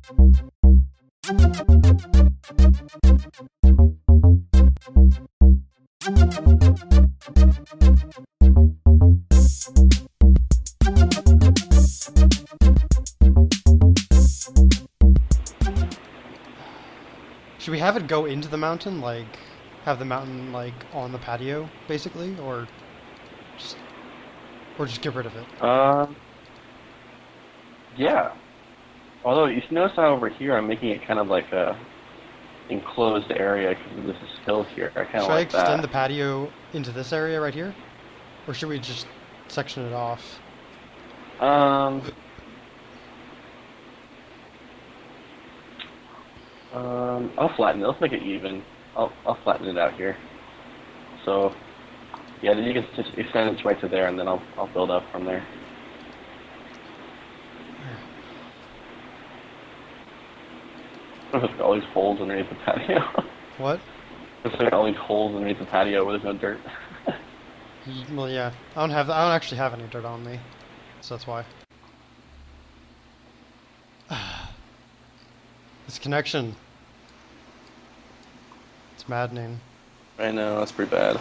Should we have it go into the mountain, like, have the mountain, like, on the patio, basically, or just get rid of it? Yeah. Although, you notice how over here I'm making it kind of like a enclosed area because this is hill here. I kind of Should I like that. extend the patio into this area right here? Or should we just section it off? I'll flatten it. Let's make it even. I'll flatten it out here. So, yeah, then you can just extend it right to there, and then I'll build up from there. There's like all these holes underneath the patio. What? There's like all these holes underneath the patio where there's no dirt. Well, yeah. I don't actually have any dirt on me, so that's why. This connection. It's maddening. I know, that's pretty bad.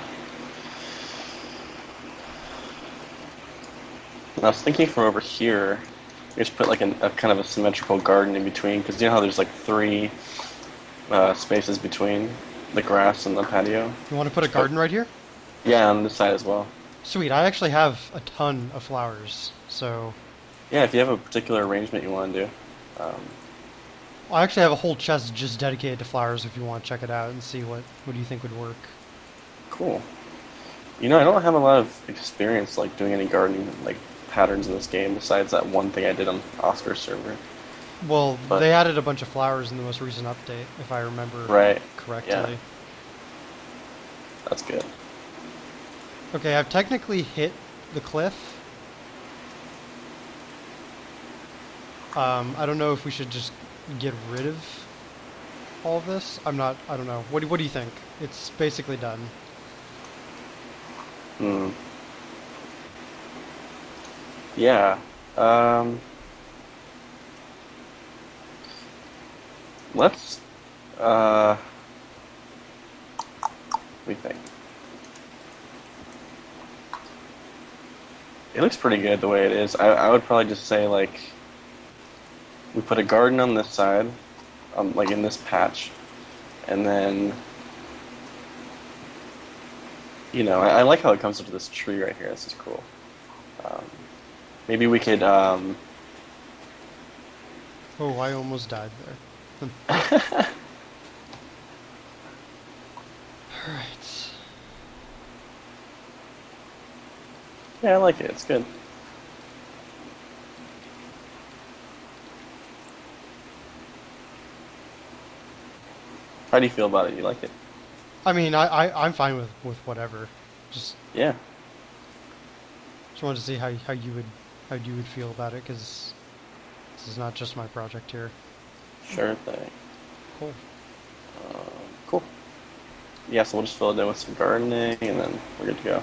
I was thinking from over here, you just put like a kind of a symmetrical garden in between, because you know how there's like 3 spaces between the grass and the patio? You want to put a garden right here? Yeah, on this side as well. Sweet, I actually have a ton of flowers, so... Yeah, if you have a particular arrangement you want to do. I actually have a whole chest just dedicated to flowers if you want to check it out and see what you think would work. Cool. You know, I don't have a lot of experience like doing any gardening like patterns in this game besides that one thing I did on Oscar's server. Well, they added a bunch of flowers in the most recent update, if I remember correctly. Yeah. That's good. Okay, I've technically hit the cliff. I don't know if we should just get rid of all of this. I don't know. What do you think? It's basically done. Yeah. Let's what do you think? It looks pretty good the way it is. I would probably just say like we put a garden on this side, like in this patch, and then you know I like how it comes up to this tree right here. This is cool. Maybe we could. Oh, I almost died there. Alright. Yeah, I like it. It's good. How do you feel about it? You like it? I mean, I'm fine with whatever. Just Yeah. Just wanted to see how you would feel about it, because this is not just my project here. Sure thing. Cool. Cool. Yeah, so we'll just fill it in with some gardening, and then we're good to go.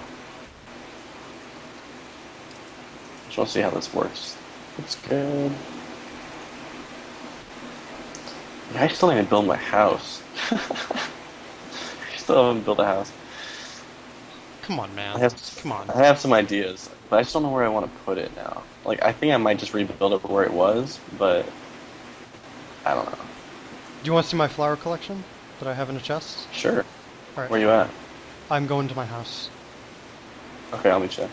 Just want to see how this works. It's good. Yeah, I still need to build my house. I still haven't built a house. Come on, man. Come on. I have some ideas, but I just don't know where I want to put it now. Like, I think I might just rebuild it where it was, but I don't know. Do you want to see my flower collection that I have in a chest? Sure. All right. Where you at? I'm going to my house. Okay, I'll meet you.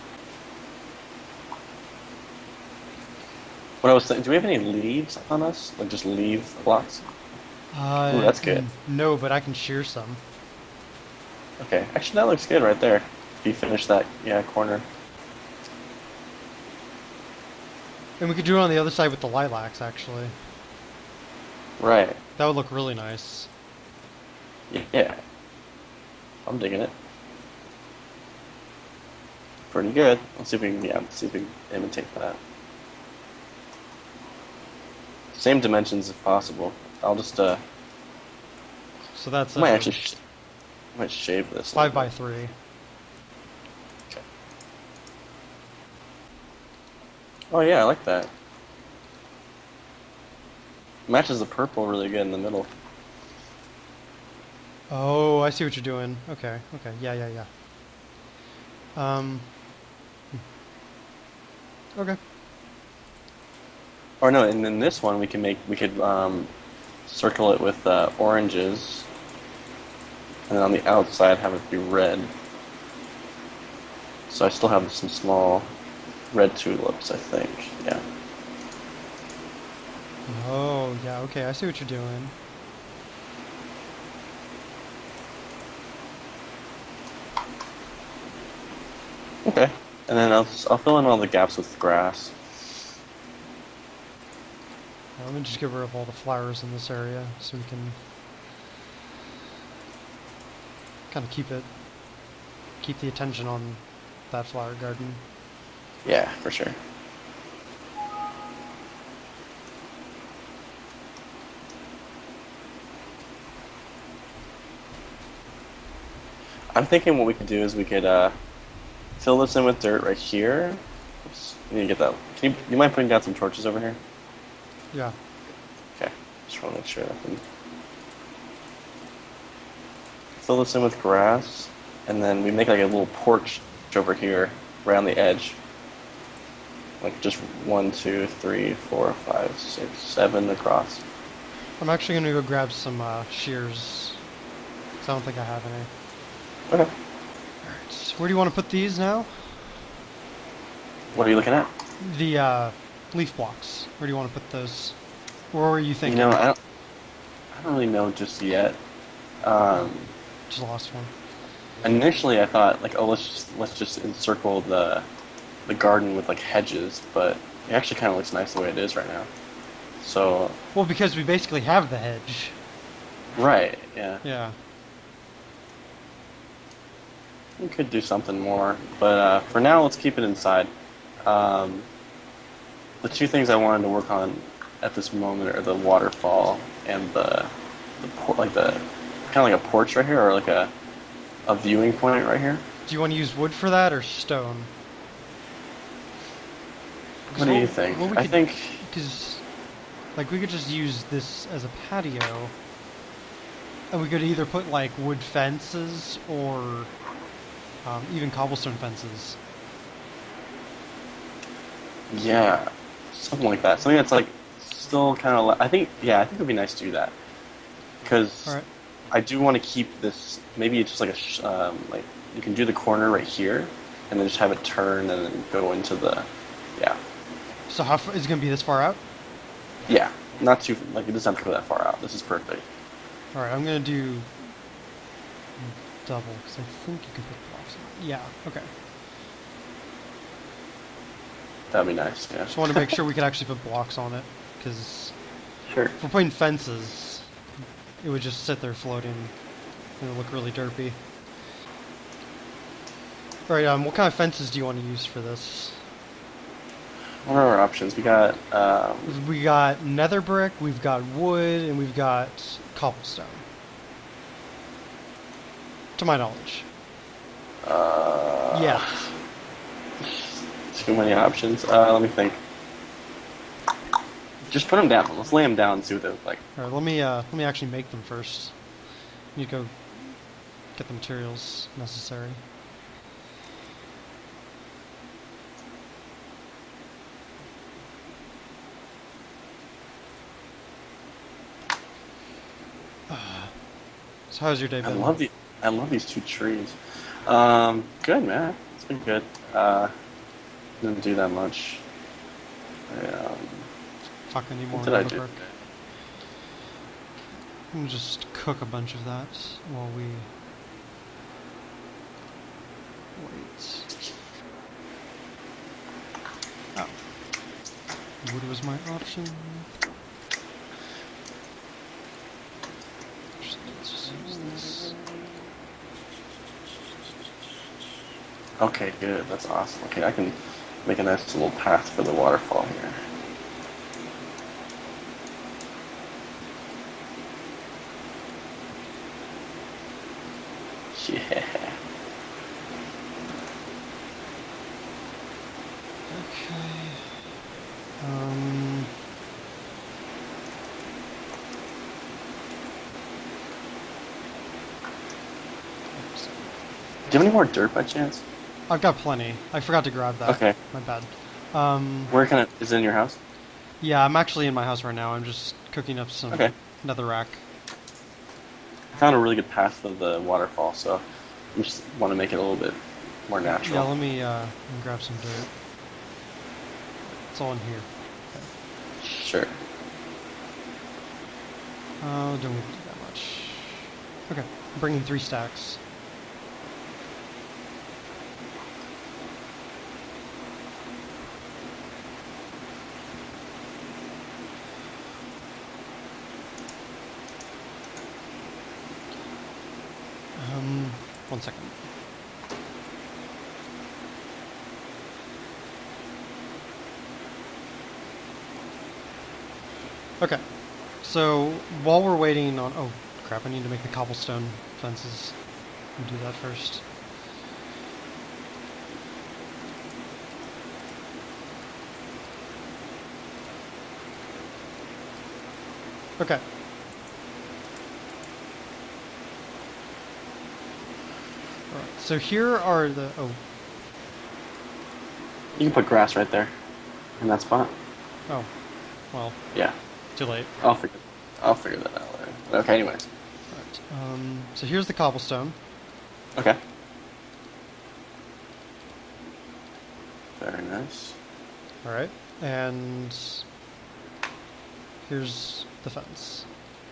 What I was thinking, do we have any leaves on us? Like just leaf blocks? Ooh, that's good. No, but I can shear some. Okay, actually that looks good right there. If you finish that, corner. And we could do it on the other side with the lilacs, actually. Right. That would look really nice. Yeah. I'm digging it. Pretty good. Let's see if we can, imitate that. Same dimensions if possible. I'll just, So that's... I might actually... I might shave this. 5x3. Okay. Oh yeah, I like that. Matches the purple really good in the middle. Oh, I see what you're doing. Okay, okay, yeah, yeah, yeah. Um, okay. Or no, and then this one we could circle it with oranges, and then on the outside have it be red. So I still have some small red tulips, I think. Yeah. Oh, yeah, okay, I see what you're doing. Okay. And then I'll fill in all the gaps with grass. Let me just get rid of all the flowers in this area so we can kind of keep the attention on that flower garden. Yeah, for sure. I'm thinking what we could do is we could fill this in with dirt right here. Oops, I need to get that. You mind putting down some torches over here? Yeah. Okay, just want to make sure I can fill this in with grass, and then we make like a little porch over here, around the edge. Like just 1, 2, 3, 4, 5, 6, 7 across. I'm actually going to go grab some shears, because I don't think I have any. Okay. Alright, where do you want to put these now? What are you looking at? The leaf blocks. Where do you want to put those? Where were you thinking? You know, I don't really know just yet. Just lost one. Initially, I thought like, oh, let's just encircle the garden with like hedges, but it actually kind of looks nice the way it is right now. So. Well, because we basically have the hedge. Right. Yeah. Yeah. We could do something more, but for now, let's keep it inside. The two things I wanted to work on at this moment are the waterfall and the kind of like a porch right here, or like a viewing point right here. Do you want to use wood for that or stone? What do you think? I think because like we could just use this as a patio, and we could either put like wood fences or even cobblestone fences. Yeah, something like that. Something that's like still kind of. I think it'd be nice to do that because All right. I do want to keep this. Maybe it's just like like you can do the corner right here, and then just have it turn and then go into the. Yeah. So how far, is it going to be this far out? Yeah, not too like it doesn't have to go that far out. This is perfect. All right, I'm going to do double because I think you can put blocks on it. Yeah. Okay. That'd be nice. Yeah. Just want to make sure we could actually put blocks on it because Sure. if we're putting fences, it would just sit there floating and it would look really derpy. All right. What kind of fences do you want to use for this? What are our options? We got. We got nether brick, we've got wood, and we've got cobblestone. To my knowledge. Yes. Too many options. Let me think. Just put them down. Let's lay them down and see what they look like. All right. Let me actually make them first. Need to go get the materials necessary. So how's your day been? I love these two trees. Good, man. It's been good. Didn't do that much. Fuck, I need more What did I nether do? brick. I'm gonna just cook a bunch of that while we wait. Oh. Wood was my option. Let's just use this. Okay, good. That's awesome. Okay, I can make a nice little path for the waterfall here. Yeah. Okay. you have any more dirt by chance? I've got plenty. I forgot to grab that. Okay. My bad. Where can it? Is it in your house? Yeah, I'm actually in my house right now. I'm just cooking up some netherrack. I found a really good path of the waterfall, so I just want to make it a little bit more natural. Yeah, let me grab some dirt. It's all in here. Okay. Sure. Oh, don't need to do that much. Okay, I'm bringing 3 stacks. One second. Okay, so while we're waiting on... Oh, crap, I need to make the cobblestone fences. I'll do that first. Okay. Alright, so here are the... Oh. You can put grass right there, in that spot. Oh. Well. Yeah. Too late. I'll figure that out later. Okay, anyways. Alright, so here's the cobblestone. Okay. Very nice. Alright, and here's the fence.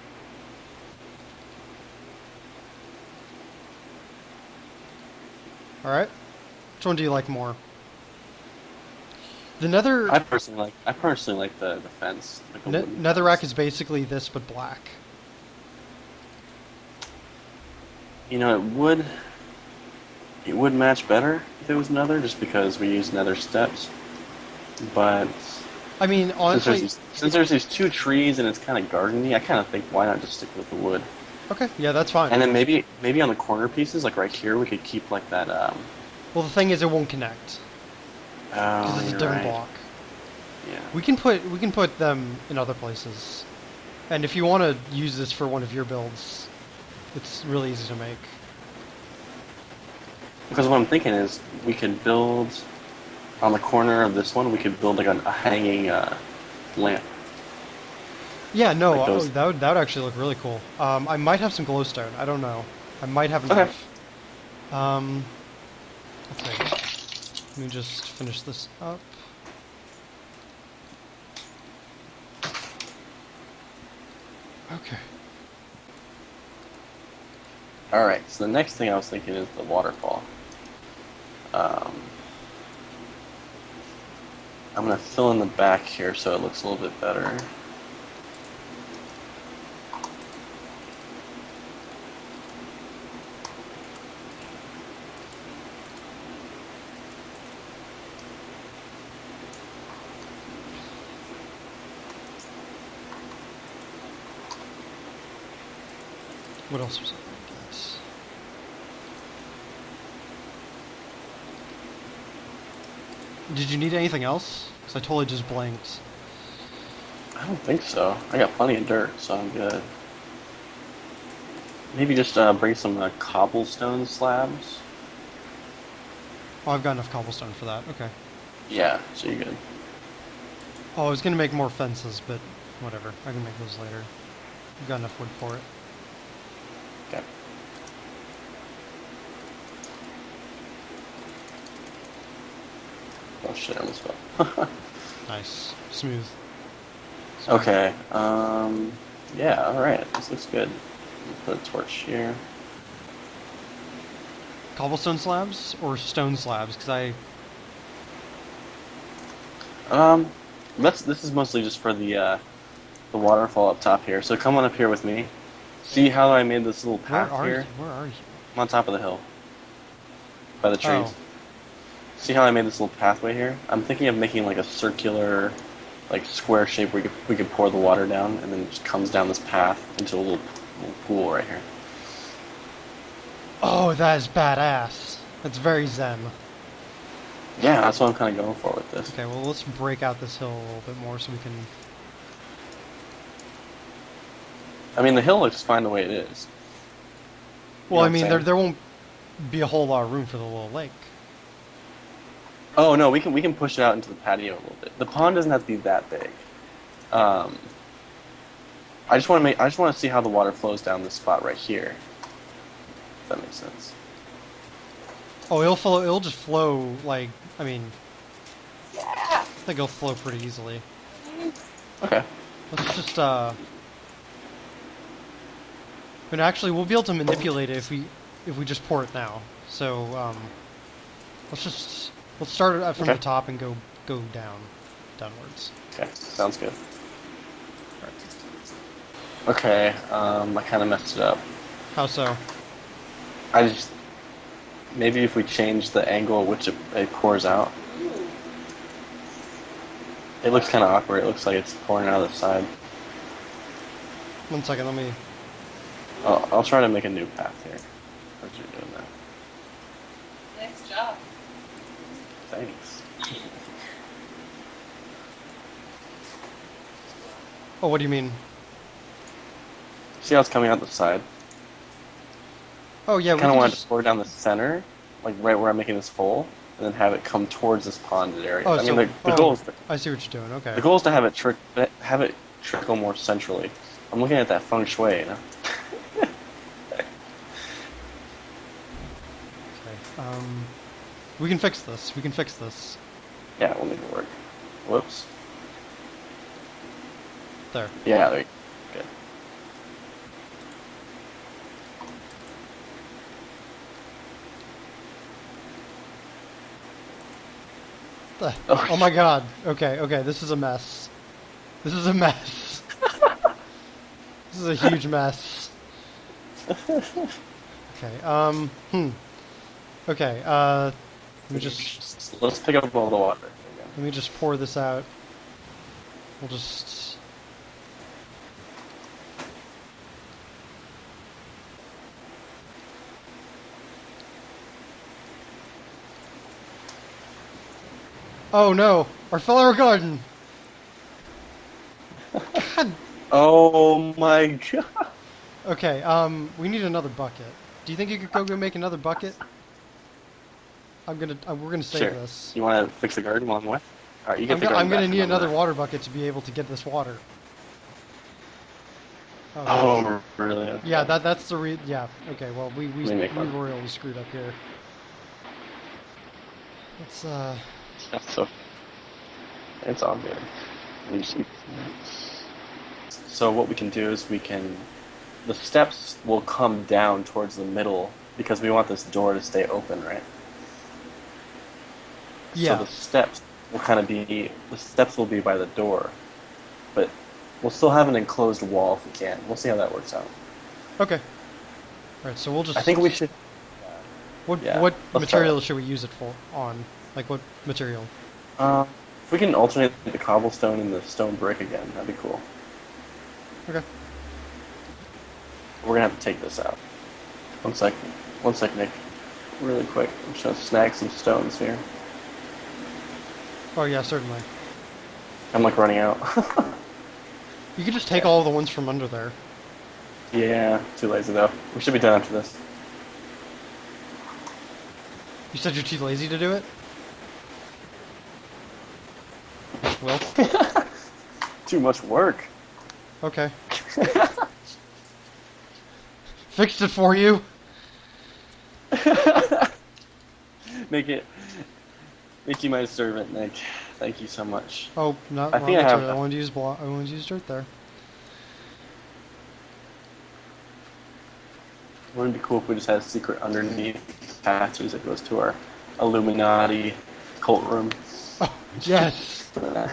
Alright, which one do you like more? The nether... I personally like the fence. Like netherrack fence. is basically this, but black. You know, it would match better if it was nether, just because we use nether steps. But I mean, honestly, since there's these 2 trees and it's kind of gardeny, I kind of think why not just stick with the wood. Okay, yeah, that's fine. And then maybe on the corner pieces, like right here, we could keep like that. Well, the thing is, it won't connect because it's a different block. Yeah. We can put them in other places, and if you want to use this for one of your builds, it's really easy to make. Because what I'm thinking is we could build on the corner of this one. We could build like a hanging lamp. Yeah, no, like that would actually look really cool. I might have some glowstone. I don't know. I might have enough. Okay. Let me just finish this up. Okay. Alright, so the next thing I was thinking is the waterfall. I'm going to fill in the back here so it looks a little bit better. What else was I going to get? Did you need anything else? Because I totally just blanked. I don't think so. I got plenty of dirt, so I'm good. Maybe just bring some cobblestone slabs. Oh, I've got enough cobblestone for that. Okay. Yeah, so you're good. Oh, I was going to make more fences, but whatever. I can make those later. I've got enough wood for it. Okay. Oh shit, I almost fell. Nice. Smooth. Okay, yeah, alright, this looks good. Put a torch here. Cobblestone slabs or stone slabs? Because this is mostly just for the waterfall up top here. So come on up here with me. See how I made this little path here? Where are you? I'm on top of the hill. By the trees. Oh. See how I made this little pathway here? I'm thinking of making like a circular, like square shape where we could pour the water down, and then it just comes down this path into a little pool right here. Oh, that is badass. That's very zen. Yeah, that's what I'm kind of going for with this. Okay, well, let's break out this hill a little bit more so we can... I mean, the hill looks fine the way it is. Well, I mean, there won't... be a whole lot of room for the little lake. Oh no, we can push it out into the patio a little bit. The pond doesn't have to be that big. I just want to see how the water flows down this spot right here. If that makes sense. Oh, it'll just flow, like, I mean, I think it'll flow pretty easily. Okay. Let's just, but actually, we'll be able to manipulate it if we just pour it now. So, let's start it from the top and go downwards. Okay, sounds good. Okay, I kind of messed it up. How so? Maybe if we change the angle at which it pours out. It looks kind of awkward. It looks like it's pouring out of the side. 1 second, let me... I'll try to make a new path here. As you're doing that. Nice job. Thanks. Oh, what do you mean? See how it's coming out the side? Oh, yeah, I kind of wanted to pour down the center, like right where I'm making this hole, and then have it come towards this ponded area. Oh, I mean, the goal is I see what you're doing, okay. the goal is to have it trickle more centrally. I'm looking at that feng shui, you know. Okay, we can fix this. We can fix this. Yeah, we'll make it work. Whoops. There. Yeah, there you go. Good. Oh my god. Okay, this is a mess. This is a mess. This is a huge mess. Okay, Okay, let me just... Let's pick up all the water. Let me just pour this out. We'll just... Oh no! Our flower garden! God. Oh my god! Okay, we need another bucket. Do you think you could go make another bucket? We're gonna save Sure. this. You want to fix the garden while I'm away? Alright, you get the garden I'm gonna back need and another I'm water bucket to be able to get this water. Oh, really? Yeah, that's the yeah. Okay, well we make one. royally screwed up here. Let's That's so... It's all good. So what we can do is the steps will come down towards the middle because we want this door to stay open, right? yeah. So the steps will be by the door, but we'll still have an enclosed wall if we can. We'll see how that works out. Okay. All right, so we'll just... I think we should... What let's material try. should we use it for? Like what material? If we can alternate the cobblestone and the stone brick again, that'd be cool. Okay. We're gonna have to take this out. 1 sec, Nick. Really quick. I'm just gonna snag some stones here. Oh yeah, certainly. I'm like running out. You could just take all the ones from under there. Yeah, too lazy though. We should be done after this. You said you're too lazy to do it? Will? Too much work. Okay. Fixed it for you. Make you my servant, Nick. Thank you so much. Oh, not I wrong think I have- material. I wanted to use block. I wanted to use dirt there. Wouldn't it be cool if we just had a secret underneath passage that goes to our Illuminati cult room? Oh, yes.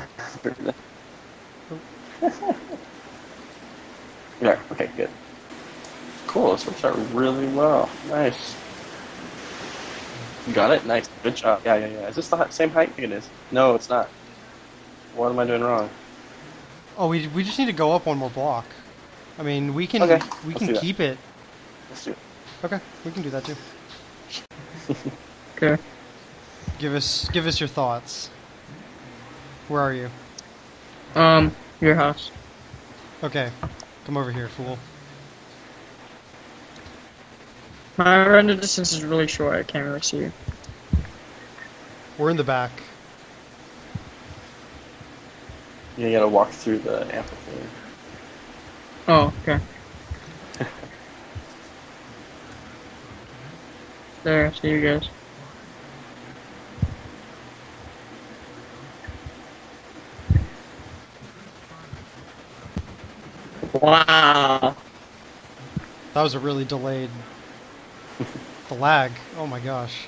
Yeah, okay, good. Cool, this works out really well. Nice. You got it? Nice. Good job. Yeah. Is this the same height? I think it is. No, it's not. What am I doing wrong? Oh, we just need to go up one more block. I mean, we can Okay, we let's can do that. keep it. Let's do it. Okay, we can do that too. Okay. Give us your thoughts. Where are you? Your house. Okay, come over here, fool. My render distance is really short. I can't really see you. We're in the back. You gotta walk through the amphitheater. Oh, okay. There, I see you guys. Wow. That was a really delayed... the lag. Oh my gosh.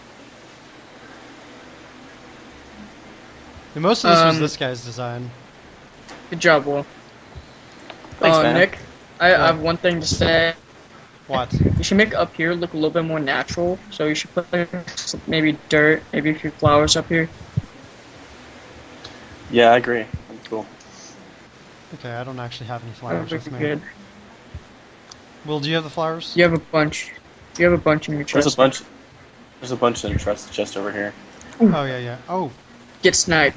And most of this was this guy's design. Good job, Will. Thanks, man. Nick, I have one thing to say. What? You should make up here look a little bit more natural. So you should put like, maybe dirt, maybe a few flowers up here. Yeah, I agree. That's cool. Okay, I don't actually have any flowers That with would me. be good. Will, do you have the flowers? You have a bunch. You have a bunch in your chest. There's a bunch. There's a bunch in the chest over here. Oh, yeah, yeah. Oh, Get sniped.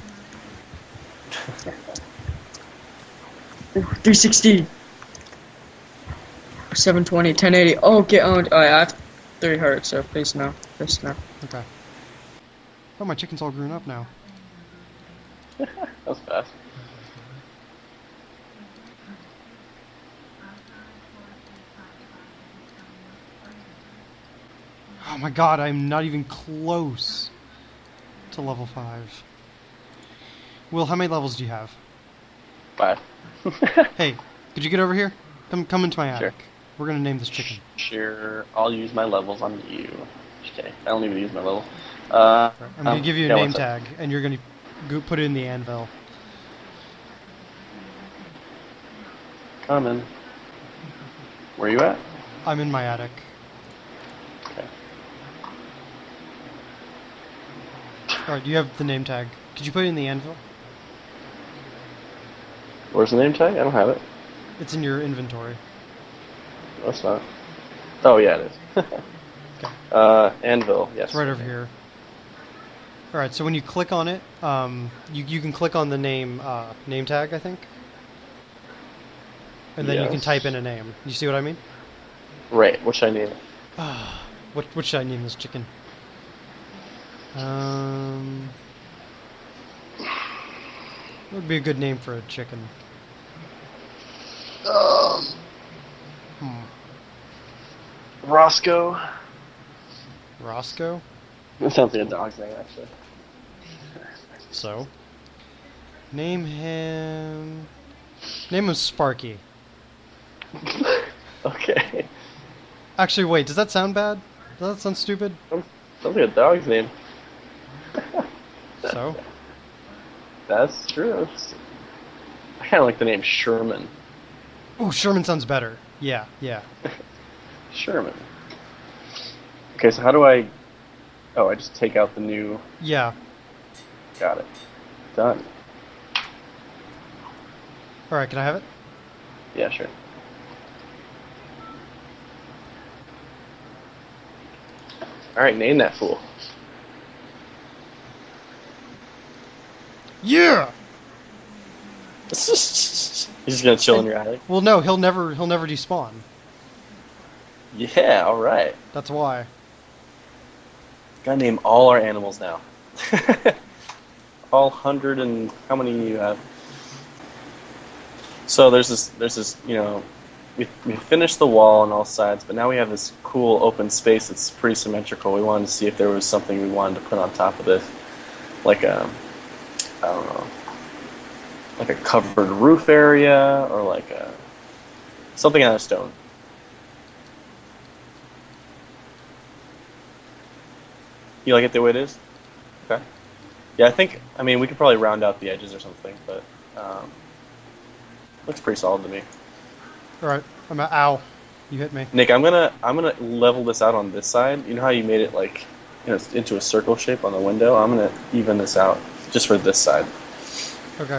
Ooh, 360. 720, 1080. Oh, get owned. Oh, I have 3 hearts, so please no. Please no. okay. Oh, my chicken's all grown up now. That was fast. Oh my god, I'm not even close to level 5. Will, how many levels do you have? 5. Hey, could you get over here? Come into my Sure. attic. We're gonna name this chicken. Sure, I'll use my levels on you. Okay, I don't even use my level. I'm gonna give you a yeah, name what's up? tag, and you're gonna go put it in the anvil. Coming. Where you at? I'm in my attic. Okay. Alright, you have the name tag. Could you put it in the anvil? Where's the name tag? I don't have it. It's in your inventory. No, it's not. Oh, yeah, it is. Okay. Anvil, yes. It's right over here. Alright, so when you click on it, you can click on the name tag, I think. And then you can Yes. type in a name. You see what I mean? Right, what should I name it? What should I name this chicken? What would be a good name for a chicken? Roscoe. Roscoe? That sounds like a dog's name, actually. So? Name him Sparky. Okay. Actually, wait, does that sound bad? Does that sound stupid? Sounds like a dog's name. So? That's true. I kind of like the name Sherman. Ooh, Sherman sounds better. Yeah, yeah. Sherman. Okay, so how do I... Oh, I just take out the new... Yeah. Got it. Done. Alright, can I have it? Yeah, sure. Alright, name that fool. Yeah! He's just gonna chill in your attic? Well, no, he'll never despawn. Yeah, alright. That's why. Gotta name all our animals now. All 100 and how many you have? So there's this, you know, we finished the wall on all sides, but now we have this cool open space that's pretty symmetrical. We wanted to see if there was something we wanted to put on top of this, like a, I don't know, like a covered roof area, or like a something out of stone. You like it the way it is? Okay. Yeah, I mean, we could probably round out the edges or something, but looks pretty solid to me. Alright, ow. You hit me. Nick, I'm gonna level this out on this side. You know how you made it like, you know, into a circle shape on the window? I'm gonna even this out just for this side. Okay.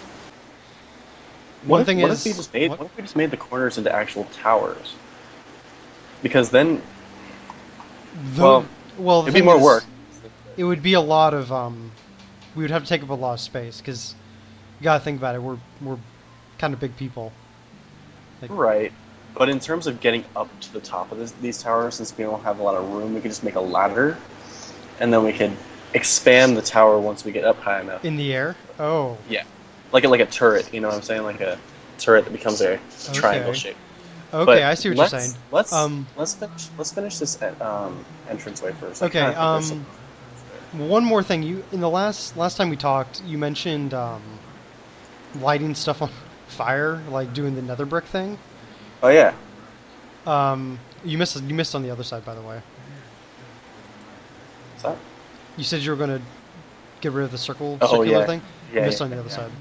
What One thing if is... we just made the corners into actual towers? Because then, well, the it'd be thing more is, work. It would be a lot of, we would have to take up a lot of space, because you gotta think about it, we're kind of big people. Like, Right. But in terms of getting up to the top of these towers, since we don't have a lot of room, we could just make a ladder, and then we could expand the tower once we get up high enough. In the air? Oh. Yeah, like a turret. You know what I'm saying? Like a turret that becomes a triangle shape. Okay, But I see what you're saying. Let's finish this entranceway first. Okay. One more thing. You in the last time we talked, you mentioned lighting stuff on fire, like doing the nether brick thing. Oh yeah. You missed on the other side, by the way. What's that? You said you were going to get rid of the circular thing. Yeah, you missed on the other side.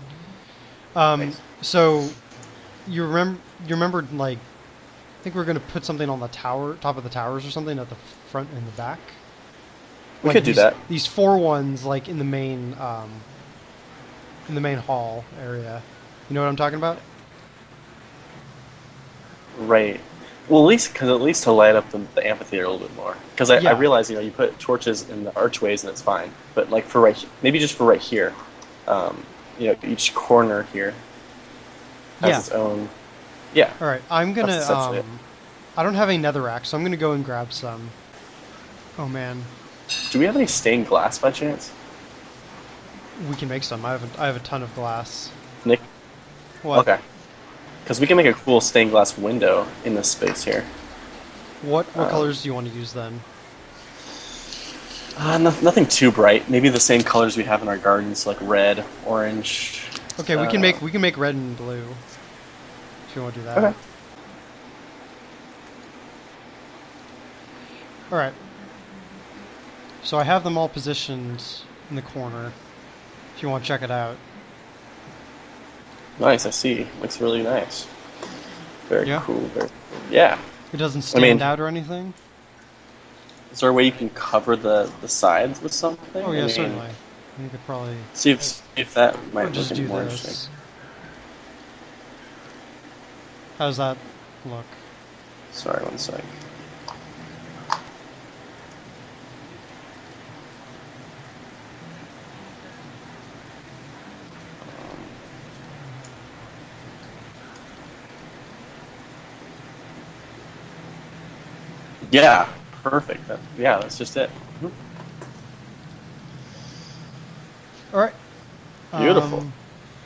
So you remembered, like, I think we were going to put something on the top of the towers or something at the front and the back. We could do that. These 4 ones, like in the main hall area. You know what I'm talking about? Right. Well, at least to light up the amphitheater a little bit more. Because I realize, you put torches in the archways and it's fine. But like maybe just for right here, each corner here has its own. Yeah. All right. I'm gonna. I don't have any netherrack, so I'm gonna go and grab some. Oh man. Do we have any stained glass by chance? We can make some. I have a ton of glass. Nick. What? Okay. Because we can make a cool stained glass window in this space here. What colors do you want to use then? Nothing too bright. Maybe the same colors we have in our gardens, like red, orange. Okay, we can make red and blue. If you want to do that. Okay. All right. So I have them all positioned in the corner. If you want to check it out. Nice, I see. Looks really nice. Very cool. Very cool. Yeah. It doesn't stand out or anything? Is there a way you can cover the sides with something? Oh yeah, certainly. You could probably see if that might just look do more this. interesting. How's that look? Sorry, one sec. Yeah, perfect. That's just it. All right. Beautiful. All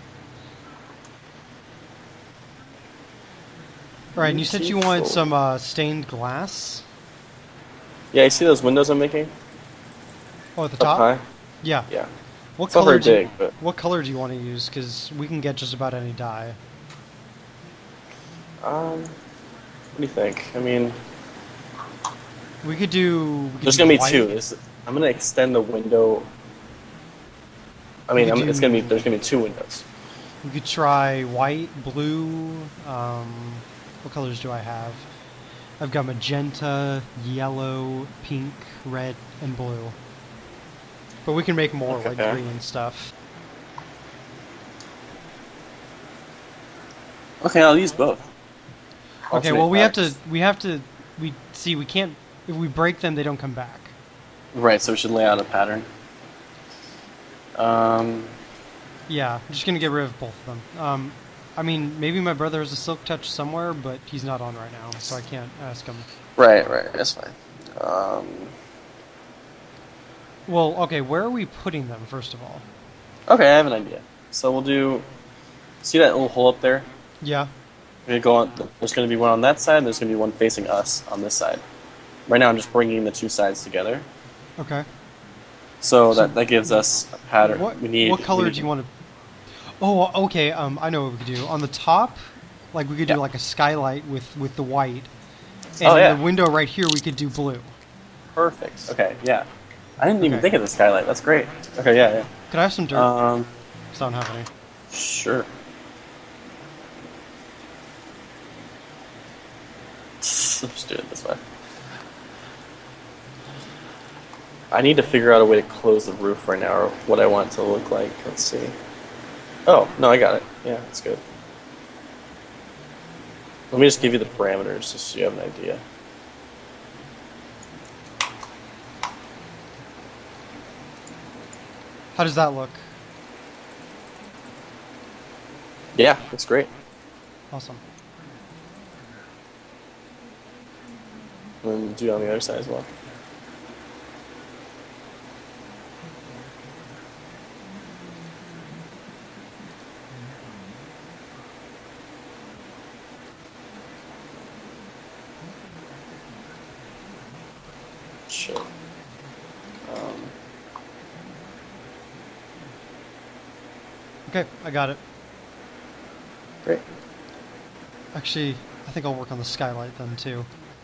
right, and you said you wanted some stained glass? Yeah, you see those windows I'm making? Oh, at the Up top? high? Yeah. Yeah. What it's not color very big, but... What color do you want to use? Because we can get just about any dye. What do you think? I mean... We could do... There's going to be 2. I'm going to extend the window... I mean, there's going to be 2 windows. We could try white, blue... what colors do I have? I've got magenta, yellow, pink, red, and blue. But we can make more, like green and stuff. Okay, I'll use both. Okay, well we can't, if we break them, they don't come back. Right, so we should lay out a pattern. Yeah, I'm just gonna get rid of both of them. I mean, maybe my brother has a silk touch somewhere, but he's not on right now, so I can't ask him. Right, that's fine. Well, okay, where are we putting them, first of all? Okay, I have an idea. So we'll do... See that little hole up there? Yeah. We're gonna go on. There's going to be one on that side, and there's going to be one facing us on this side. Right now I'm just bringing the 2 sides together. Okay. So that gives us a pattern. What color do you want to... Oh, okay, I know what we could do. On the top, like we could do like a skylight with the white. And the window right here we could do blue. Perfect. Okay, yeah. I didn't even think of the skylight. That's great. Okay, yeah. Could I have some dirt? 'Cause I don't have any. Sure. Let's just do it this way. I need to figure out a way to close the roof right now, or what I want it to look like. Let's see. Oh, no, I got it. Yeah, that's good. Let me just give you the parameters just so you have an idea. How does that look? Yeah, looks great. Awesome. And then do it on the other side as well. Sure. Okay, I got it. Great. Actually, I think I'll work on the skylight then too.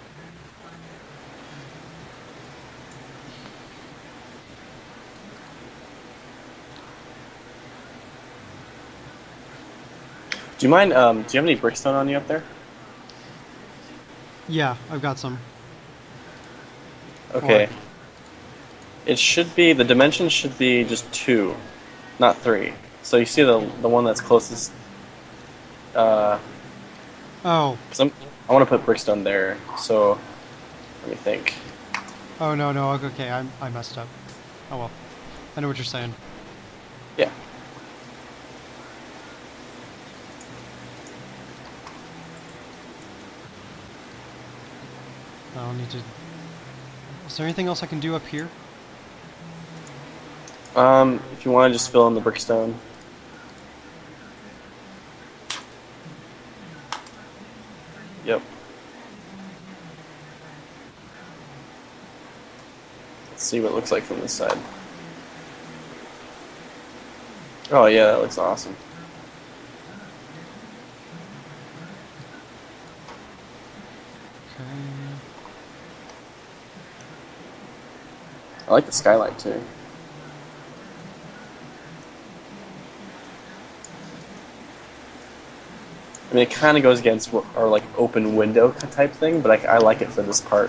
Do you mind, do you have any brickstone on you up there? Yeah, I've got some. Okay. What? It should be, the dimensions should be just 2, not 3. So you see the one that's closest, Oh, 'cause I want to put brickstone there, so let me think. oh no, okay, I messed up. Oh well, I know what you're saying. Yeah. I'll need to... Is there anything else I can do up here? If you want to just fill in the brickstone. Yep. Let's see what it looks like from this side. Oh yeah, that looks awesome. Okay. I like the skylight too. I mean, it kind of goes against our like open window type thing, but I like it for this part.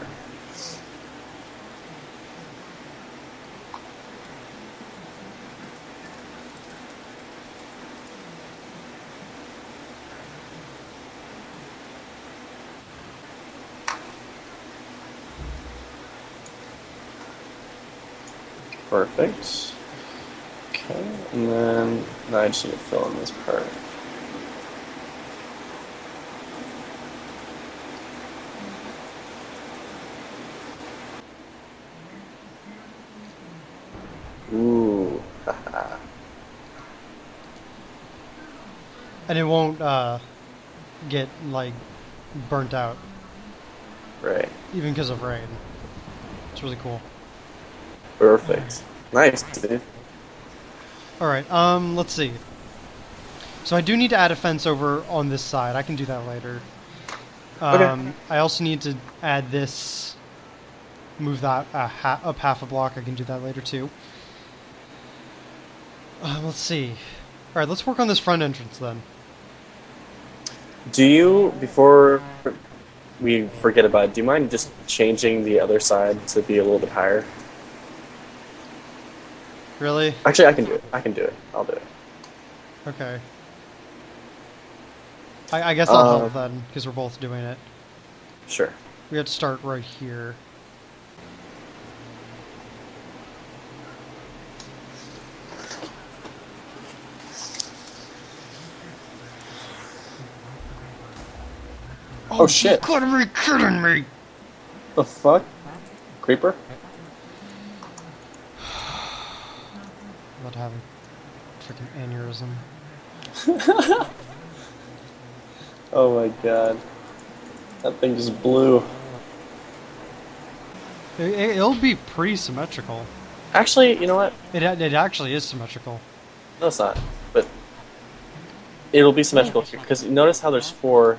Perfect. Okay, and then now I just need to fill in this part. Ooh, haha. And it won't get like burnt out, Right. even because of rain. It's really cool. Perfect. Nice, dude. All right, let's see. So I do need to add a fence over on this side. I can do that later. Okay. I also need to add this, move that up half a block. I can do that later too. Let's see. All right, let's work on this front entrance then. Do you, before we forget about it, do you mind just changing the other side to be a little bit higher? Really? Actually, I can do it. I can do it. I'll do it. Okay. I guess I'll help then, because we're both doing it. Sure. We have to start right here. Oh shit! You gotta be kidding me! The fuck? Creeper? I'm about to have a freaking aneurysm. Oh my god. That thing just blew. It'll be pretty symmetrical. Actually, you know what? It actually is symmetrical. No, it's not. But it'll be symmetrical here, because notice how there's 4.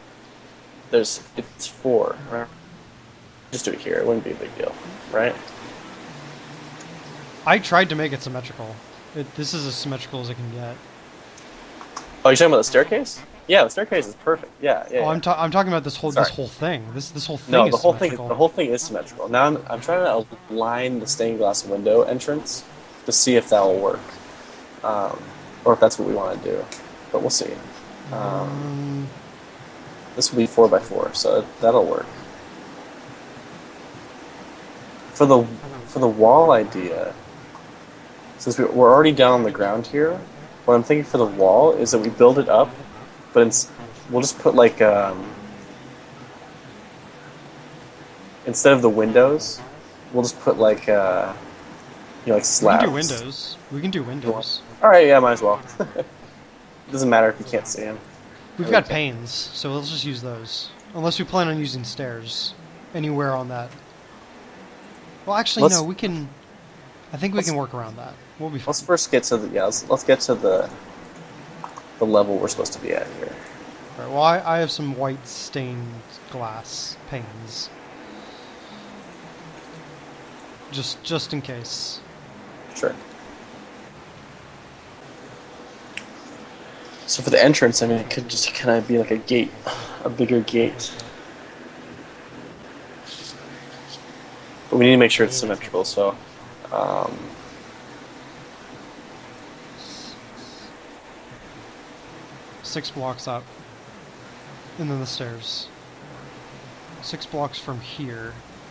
It's 4, right? Just do it here. It wouldn't be a big deal, right? I tried to make it symmetrical. This is as symmetrical as it can get. Oh, you're talking about the staircase? Yeah, the staircase is perfect. Yeah, yeah. Oh, yeah. I'm talking about this whole Sorry. thing. This whole thing. No, is the whole thing. symmetrical. The whole thing is symmetrical. Now I'm trying to align the stained glass window entrance to see if that will work, or if that's what we want to do. But we'll see. This will be 4x4, so that'll work. For the wall idea, since we're already down on the ground here, what I'm thinking for the wall is that we build it up, but we'll just put like instead of the windows, we'll just put like like We slabs. can do windows. We can do windows. All right, yeah, might as well. Doesn't matter if you can't see them. We've got panes, so let's just use those. Unless we plan on using stairs anywhere on that. Well, actually, no. We can. I think we can work around that. We'll be fine. Let's first get to the let's get to the level we're supposed to be at here. Right, well, I have some white stained glass panes. Just in case. Sure. So for the entrance, I mean, it could just kind of be like a gate, a bigger gate. But we need to make sure it's symmetrical, so... 6 blocks up. And then the stairs. 6 blocks from here.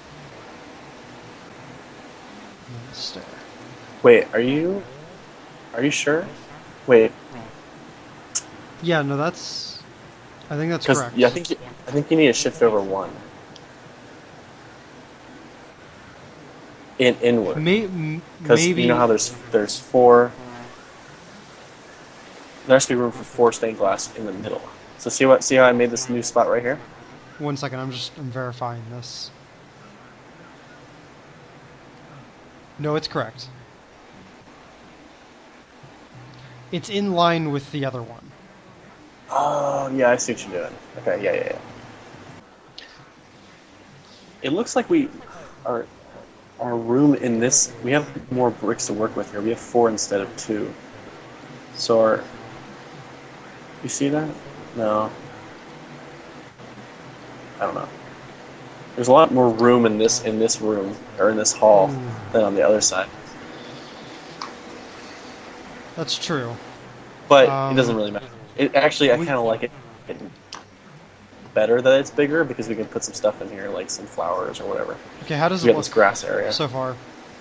And then the stair. Wait, are you sure? Wait. Yeah, no, that's... I think that's correct. Yeah, I think you need to shift over 1. Inward. Because maybe... you know how there's 4... There has to be room for 4 stained glass in the middle. So see how I made this new spot right here? 1 second, I'm verifying this. No, it's correct. It's in line with the other one. Oh, yeah, I see what you're doing. Okay, yeah. It looks like our room in this, we have more bricks to work with here. We have 4 instead of 2. So you see that? No. I don't know. There's a lot more room in this room, or in this hall, than on the other side. That's true. But it doesn't really matter. I kind of like it better that it's bigger, because we can put some stuff in here, like some flowers or whatever. Okay, how does we it have look this grass area so far?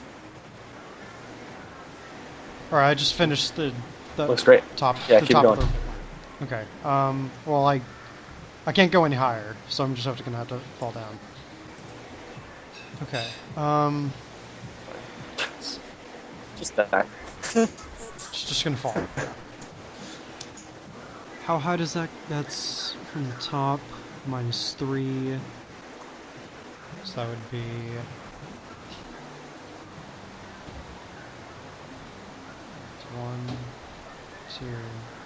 Alright, I just finished the looks great. Top. Yeah, the keep top going. Of the, okay. Well, I can't go any higher, so I'm just gonna have to fall down. Okay. Just that. It's just gonna fall. How high does that? That's from the top minus 3. So that would be 1, 2,